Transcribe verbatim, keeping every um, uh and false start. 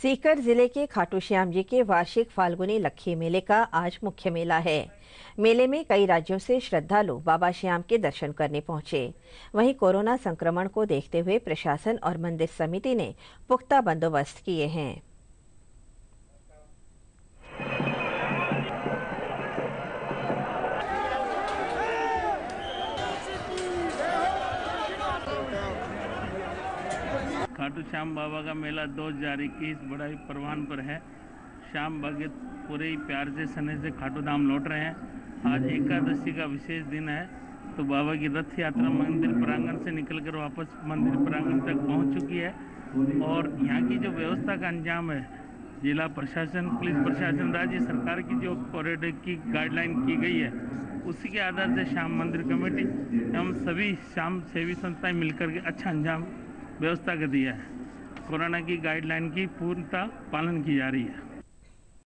सीकर जिले के खाटू श्याम जी के वार्षिक फाल्गुनी लक्खी मेले का आज मुख्य मेला है। मेले में कई राज्यों से श्रद्धालु बाबा श्याम के दर्शन करने पहुंचे। वहीं कोरोना संक्रमण को देखते हुए प्रशासन और मंदिर समिति ने पुख्ता बंदोबस्त किए हैं। खाटू श्याम बाबा का मेला दो हजार इक्कीस बड़ा ही परवान पर है। श्याम भगत पूरे ही प्यार से सने से खाटू धाम लौट रहे हैं। आज एकादशी का विशेष दिन है, तो बाबा की रथ यात्रा मंदिर प्रांगण से निकलकर वापस मंदिर प्रांगण तक पहुंच चुकी है। और यहाँ की जो व्यवस्था का अंजाम है, जिला प्रशासन, पुलिस प्रशासन, राज्य सरकार की जो कॉरिडोर की गाइडलाइन की गई है, उसी के आधार से श्याम मंदिर कमेटी एवं सभी श्याम सेवी संस्थाएं मिलकर के अच्छा अंजाम व्यवस्था कर दिया है। कोरोना की गाइडलाइन की पूर्णतः पालन की जा रही है।